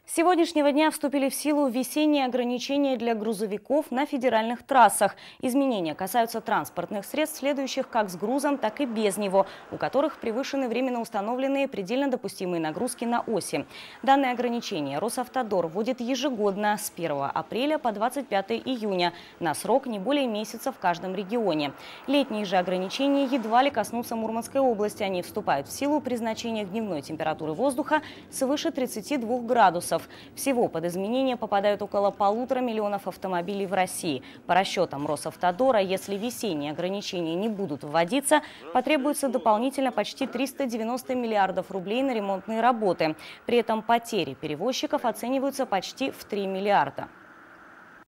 С сегодняшнего дня вступили в силу весенние ограничения для грузовиков на федеральных трассах. Изменения касаются транспортных средств, следующих как с грузом, так и без него, у которых превышены временно установленные предельно допустимые нагрузки на оси. Данные ограничения Росавтодор вводит ежегодно с 1 апреля по 25 июня на срок не более месяца в каждом регионе. Летние же ограничения едва ли коснутся Мурманской области. Они вступают в силу при значениях дневной температуры воздуха свыше 32 градусов. Всего под изменения попадают около 1,5 миллиона автомобилей в России. По расчетам Росавтодора, если весенние ограничения не будут вводиться, потребуется дополнительно почти 390 миллиардов рублей на ремонтные работы. При этом потери перевозчиков оцениваются почти в 3 миллиарда.